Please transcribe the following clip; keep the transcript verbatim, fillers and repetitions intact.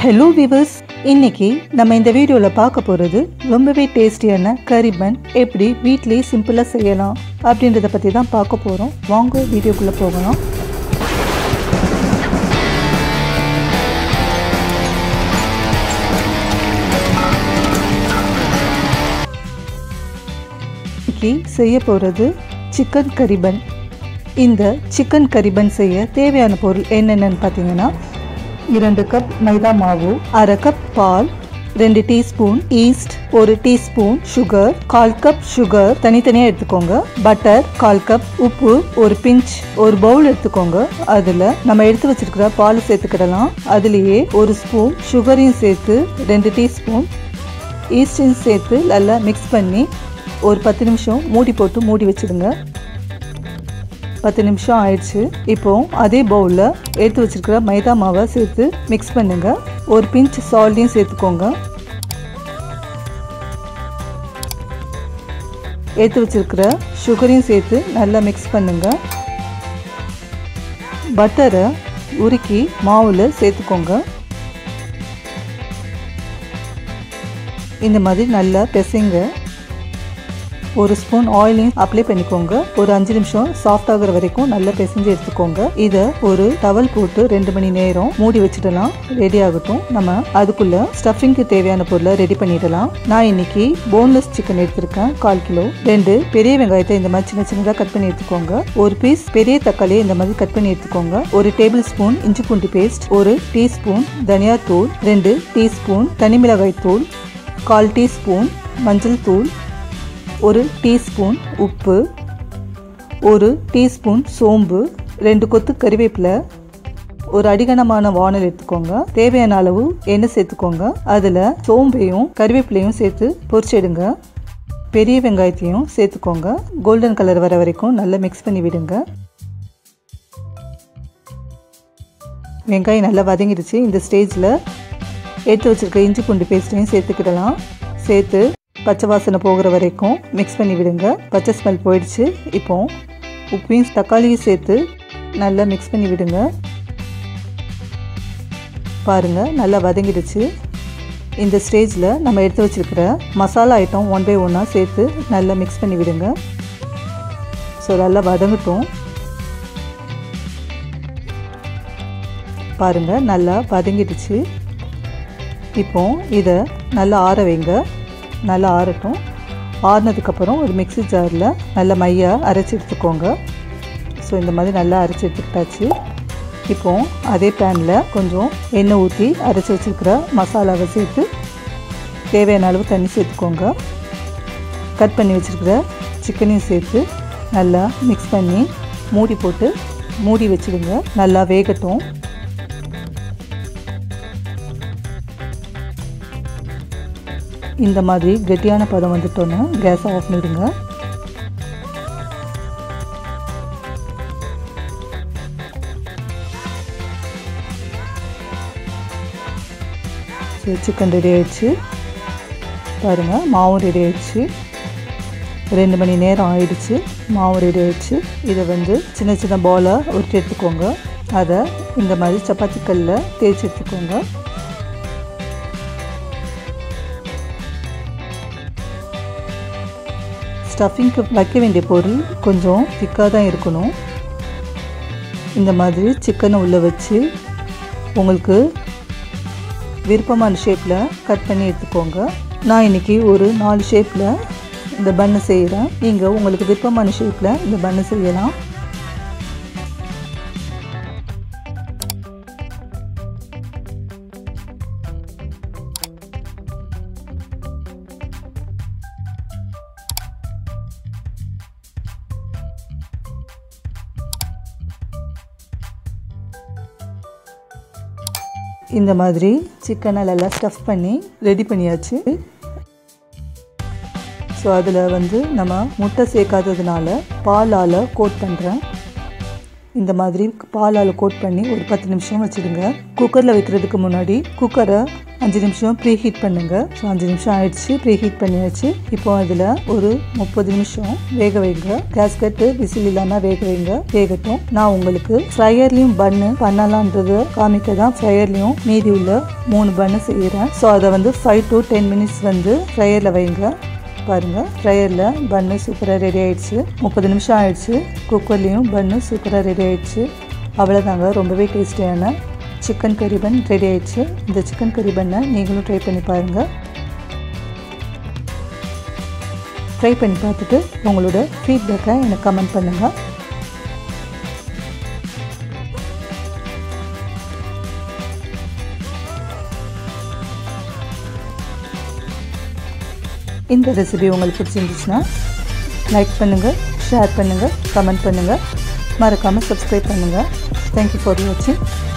Hello viewers, இன்னைக்கு நம்ம இந்த வீடியோவில் பார்க்க போகிறது ரொம்பவே டேஸ்டியான கறி பன் எப்படி வீட்டிலேயே சிம்பிளாக செய்யலாம் அப்படின்றத பற்றி தான் பார்க்க போகிறோம். வாங்க வீடியோக்குள்ளே போகலாம். இன்னைக்கு செய்ய போகிறது சிக்கன் கறி பன். இந்த சிக்கன் கறி பன் செய்ய தேவையான பொருள் என்னென்னு பார்த்தீங்கன்னா, இரண்டு கப் மைதா மாவு, அரை கப் பால், ரெண்டு டீஸ்பூன் ஈஸ்ட், ஒரு டீஸ்பூன் சுகர், கால் கப் சுகர் தனித்தனியாக எடுத்துக்கோங்க, பட்டர் கால் கப், உப்பு ஒரு பிஞ்ச், ஒரு பவுல் எடுத்துக்கோங்க. அதில் நம்ம எடுத்து வச்சிருக்கிற பால் சேர்த்துக்கிடலாம். அதுலேயே ஒரு ஸ்பூன் சுகரையும் சேர்த்து ரெண்டு டீஸ்பூன் ஈஸ்டையும் சேர்த்து நல்லா மிக்ஸ் பண்ணி ஒரு பத்து நிமிஷம் மூடி போட்டு மூடி வச்சுடுங்க. பத்து நிமிஷம் ஆயிடுச்சு. இப்போ அதே பவுலில் எடுத்து வச்சிருக்கிற மைதா மாவை சேர்த்து மிக்ஸ் பண்ணுங்க. ஒரு பிஞ்ச் சால்ட்டையும் சேர்த்துக்கோங்க. எடுத்து வச்சிருக்கிற சுகரையும் சேர்த்து நல்லா மிக்ஸ் பண்ணுங்க. பட்டரை உருக்கி மாவில் சேர்த்துக்கோங்க. இந்த மாதிரி நல்லா பிசைங்க. ஒரு ஸ்பூன் ஆயிலையும் அப்ளை பண்ணிக்கோங்க. ஒரு அஞ்சு நிமிஷம் சாஃப்ட் ஆகுற வரைக்கும் நல்லா பிசைஞ்சு எடுத்துக்கோங்க. இதை ஒரு டவல் போட்டு ரெண்டு மணி நேரம் மூடி வச்சுடலாம். ரெடி ஆகட்டும். நம்ம அதுக்குள்ள ஸ்டஃபிங்க்கு தேவையான பொருளை ரெடி பண்ணிடலாம். நான் இன்னைக்கு போன்லெஸ் சிக்கன் எடுத்திருக்கேன், கால் கிலோ. ரெண்டு பெரிய வெங்காயத்தை இந்த மாதிரி சின்ன சின்னதாக கட் பண்ணி எடுத்துக்கோங்க. ஒரு பீஸ் பெரிய தக்காளியை இந்த மாதிரி கட் பண்ணி எடுத்துக்கோங்க. ஒரு டேபிள் ஸ்பூன் இஞ்சி பூண்டு பேஸ்ட், ஒரு டீஸ்பூன் தனியா தூள், ரெண்டு டீஸ்பூன் தனி மிளகாய் தூள், கால் டீஸ்பூன் மஞ்சள் தூள், ஒரு டீஸ்பூன் உப்பு, ஒரு டீஸ்பூன் சோம்பு, ரெண்டு கொத்து கறிவேப்பிலை, ஒரு அடிகனமான வானல் எடுத்துக்கோங்க. தேவையான அளவு எண்ணெய் சேர்த்துக்கோங்க. அதில் சோம்பையும் கறிவேப்பிலையும் சேர்த்து பொரிச்சிடுங்க. பெரிய வெங்காயத்தையும் சேர்த்துக்கோங்க. கோல்டன் கலர் வர வரைக்கும் நல்லா மிக்ஸ் பண்ணி விடுங்க. வெங்காயம் நல்லா வதங்கிடுச்சு. இந்த ஸ்டேஜில் எடுத்து வச்சிருக்க இஞ்சி பூண்டு பேஸ்ட்டையும் சேர்த்துக்கிடலாம். சேர்த்து பச்சை வாசனை போகிற வரைக்கும் மிக்ஸ் பண்ணி விடுங்க. பச்சை ஸ்மெல் போயிடுச்சு. இப்போ உப்பையும் தக்காளியும் சேர்த்து நல்லா மிக்ஸ் பண்ணி விடுங்க. பாருங்கள், நல்லா வதங்கிடுச்சு. இந்த ஸ்டேஜில் நம்ம எடுத்து வச்சிருக்கிற மசாலா ஐட்டம் ஒன் பை ஒன்னாக சேர்த்து நல்லா மிக்ஸ் பண்ணி விடுங்க. ஸோ நல்லா வதங்கட்டும். பாருங்கள், நல்லா வதங்கிடுச்சு. இப்போ இதை நல்லா ஆற வைங்க. நல்லா ஆறட்டும். ஆறினதுக்கப்புறம் ஒரு மிக்ஸி ஜாரில் நல்லா மையாக அரைச்சி எடுத்துக்கோங்க. ஸோ இந்த மாதிரி நல்லா அரைச்சி எடுத்துக்கிட்டாச்சு. இப்போது அதே பேனில் கொஞ்சம் எண்ணெய் ஊற்றி அரைச்சி வச்சுருக்கிற மசாலாவை சேர்த்து தேவையான அளவு தண்ணி சேர்த்துக்கோங்க. கட் பண்ணி வச்சுருக்கிற சிக்கனையும் சேர்த்து நல்லா மிக்ஸ் பண்ணி மூடி போட்டு மூடி வச்சுடுங்க. நல்லா வேகட்டும். இந்த மாதிரி கெட்டியான பதம் வந்துட்டோன்னா கேஸை ஆஃப் பண்ணிடுங்க. ஸோ சிக்கன் ரெடி ஆயிடுச்சு. பாருங்கள், மாவும் ரெடி ஆயிடுச்சு. ரெண்டு மணி நேரம் ஆயிடுச்சு. மாவும் ரெடி ஆயிடுச்சு. இதை வந்து சின்ன சின்ன பாலாக உருட்டி எடுத்துக்கோங்க. அதை இந்த மாதிரி சப்பாத்தி கல்லில் தேய்ச்சி எடுத்துக்கோங்க. ஸ்டஃபிங்க்கு வைக்க வேண்டிய பொருள் கொஞ்சம் திக்காக தான் இருக்கணும். இந்த மாதிரி சிக்கனை உள்ளே வச்சு உங்களுக்கு விருப்பமான ஷேப்பில் கட் பண்ணி எடுத்துக்கோங்க. நான் இன்றைக்கி ஒரு நாலு ஷேப்பில் இந்த பன்னு செய்கிறேன். நீங்கள் உங்களுக்கு விருப்பமான ஷேப்பில் இந்த பன்னு செய்யலாம். இந்த மாதிரி சிக்கனை நல்லா ஸ்டஃப் பண்ணி ரெடி பண்ணியாச்சு. ஸோ அதில் வந்து நம்ம முட்டை சேர்க்காததுனால பாலால் கோட் பண்ணுறேன். இந்த மாதிரி பாலால் கோட் பண்ணி ஒரு பத்து நிமிஷம் வச்சுடுங்க. குக்கரில் வைக்கிறதுக்கு முன்னாடி குக்கரை அஞ்சு நிமிஷம் ப்ரீ ஹீட் பண்ணுங்க. ஸோ அஞ்சு நிமிஷம் ஆயிடுச்சு, ப்ரீ ஹீட் பண்ணியாச்சு. இப்போ அதில் ஒரு முப்பது நிமிஷம் வேக வைங்க. கேஸ்கட்டு விசில் இல்லாமல் வேக வைங்க, வேகட்டும். நான் உங்களுக்கு ஃப்ரையர்லையும் பன்னு பண்ணலான்றது காமிக்க தான் ஃப்ரையர்லையும் மீதி உள்ள மூணு பன்னு செய்கிறேன். ஸோ அதை வந்து ஃபைவ் டு டென் மினிட்ஸ் வந்து ஃப்ரையரில் வைங்க. பாருங்கள், ஃப்ரையரில் பன்னு சூப்பராக ரெடி ஆகிடுச்சு. முப்பது நிமிஷம் ஆயிடுச்சு. குக்கர்லேயும் பன்னு சூப்பராக ரெடி ஆகிடுச்சு. அவ்வளோதாங்க, ரொம்பவே டேஸ்டியான சிக்கன் கறி பன் ரெடி ஆயிடுச்சு. இந்த சிக்கன் கறி பன்னை நீங்களும் ட்ரை பண்ணி பாருங்கள். ட்ரை பண்ணி பார்த்துட்டு உங்களோட ஃபீட்பேக்கை எனக்கு கமெண்ட் பண்ணுங்கள். இந்த ரெசிபி உங்களுக்கு பிடிச்சிருந்துச்சுன்னா லைக் பண்ணுங்கள், ஷேர் பண்ணுங்கள், கமெண்ட் பண்ணுங்கள், மறக்காமல் சப்ஸ்கிரைப் பண்ணுங்கள். தேங்க்யூ ஃபார் வாட்சிங்.